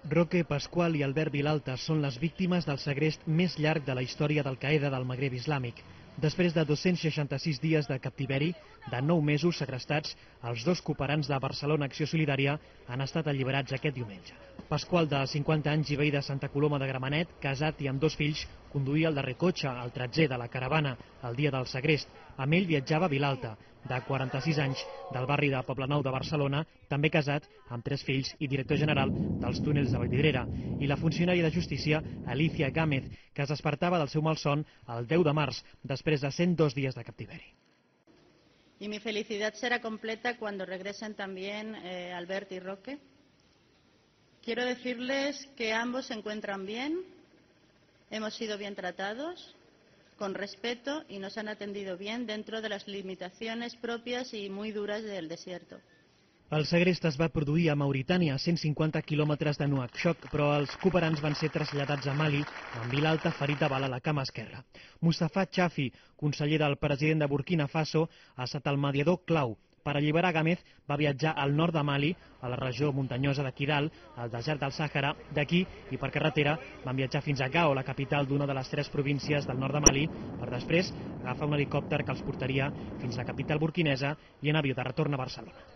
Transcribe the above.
Roque Pascual i Albert Vilalta són les víctimes del segrest més llarg de la història d'Al-Qaeda del Magreb Islàmic. Després de 266 dies de captiveri, de 9 mesos segrestats, els dos cooperants de Barcelona Acció Solidària han estat alliberats aquest diumenge. Pascual, de 50 anys i veí de Santa Coloma de Gramenet, casat i amb 2 fills, conduïa el darrer cotxe, el 13è de la caravana, el dia del segrest. Amb ell viatjava Vilalta, de 46 anys, del barri de Poblenou de Barcelona, també casat, amb 3 fills i director general dels túnels de Vallvidrera, i la funcionària de justícia Alicia Gámez, que es despertava del seu malson el 10 de març, després de 102 dies de captiveri. Y mi felicidad será completa cuando regresen también Albert y Roque. Quiero decirles que ambos se encuentran bien, hemos sido bien tratados, con respeto, y nos han atendido bien dentro de las limitaciones propias y muy duras del desierto. El segrest es va produir a Mauritània, a 150 quilòmetres de Nouakchott, però els cooperants van ser traslladats a Mali, amb Vilalta ferit de bala a la cama esquerra. Mustafa Chafi, conseller del president de Burkina Faso, ha estat el mediador clau. Per alliberar Gámez va viatjar al nord de Mali, a la regió muntanyosa de Kidal, al desert del Sàhara. D'aquí, i per carretera, van viatjar fins a Gao, la capital d'una de les 3 províncies del nord de Mali, per després agafar un helicòpter que els portaria fins a la capital burkinesa i en avió de retorn a Barcelona.